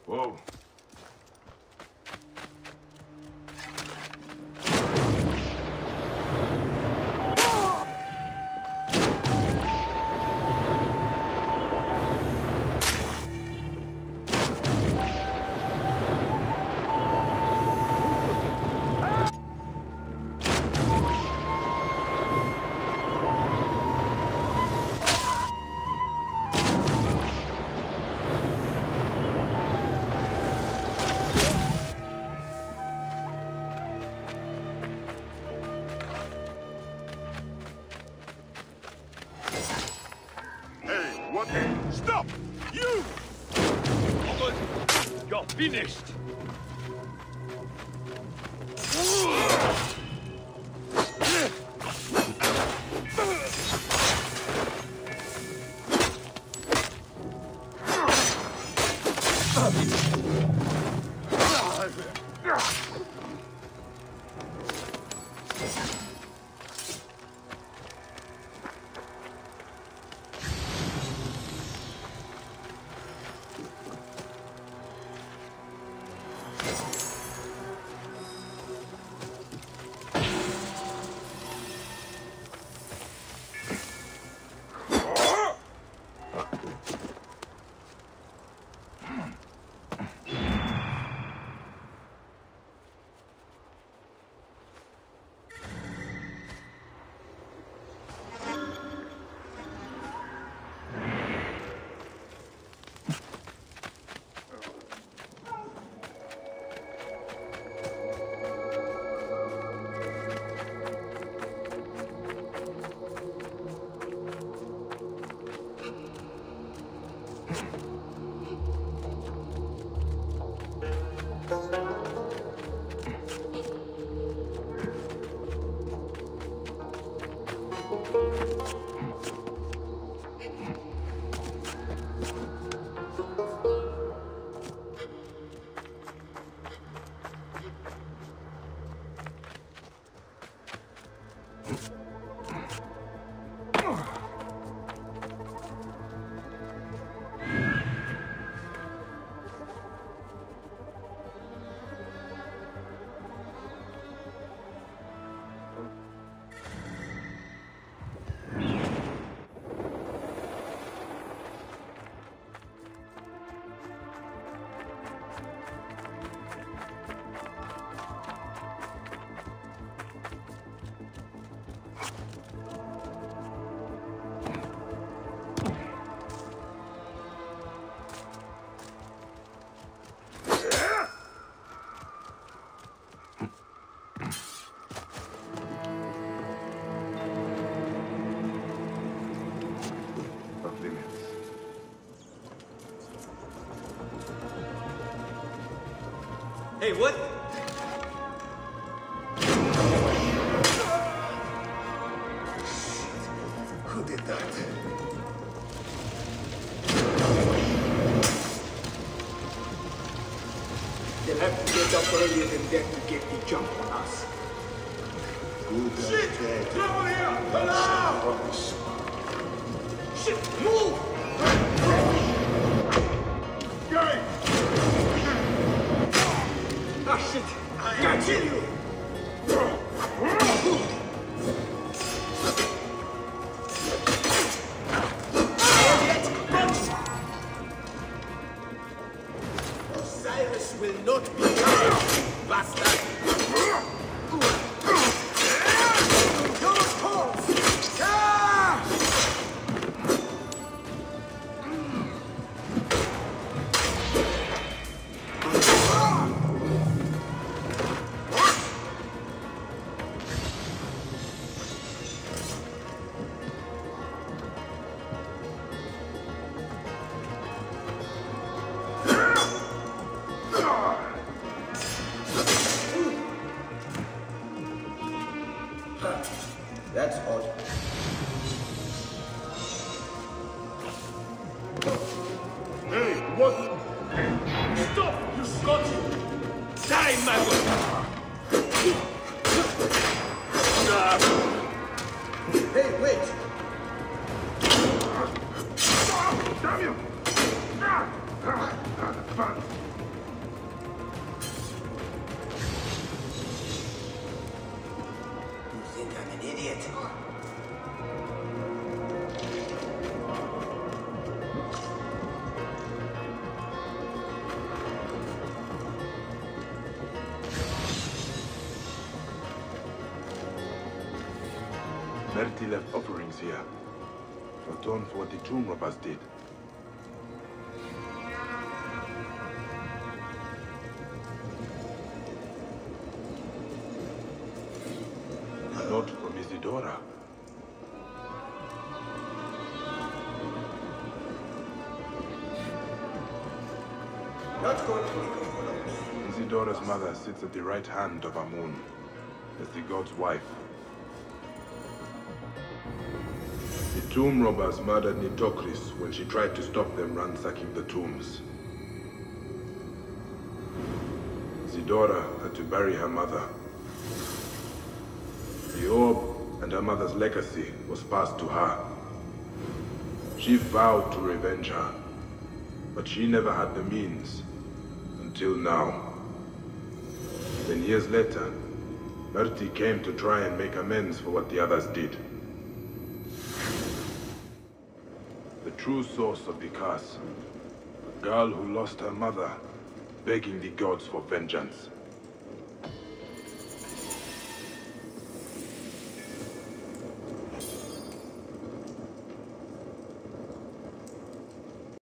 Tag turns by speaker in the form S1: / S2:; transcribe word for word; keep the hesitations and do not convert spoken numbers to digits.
S1: Whoa.
S2: What? Stop! You! You're finished!
S3: Hey, what?
S4: Who did that? They'll have to get up earlier than that to get the jump on us.
S2: Good. Shit! Get over here! Hello! Shit! Move! Gary!
S4: Ah, shit! Got you!
S3: Osiris will not be killed, bastard!
S4: That's odd.
S2: Hey, what? Stop, you Scotty! Die, my boy!
S4: Hey, wait!
S2: Damn you!
S1: think I'm an idiot.
S5: Berti left offerings here to atone for what the tomb robbers did. A note from Isidora.
S1: Not going to make a fool of me.
S5: Isidora's mother sits at the right hand of Amun as the god's wife. The tomb robbers murdered Nitocris when she tried to stop them ransacking the tombs. Isidora had to bury her mother. The orb and her mother's legacy was passed to her. She vowed to revenge her, but she never had the means, until now. Then years later, Berti came to try and make amends for what the others did. The true source of the curse, a girl who lost her mother, begging the gods for vengeance.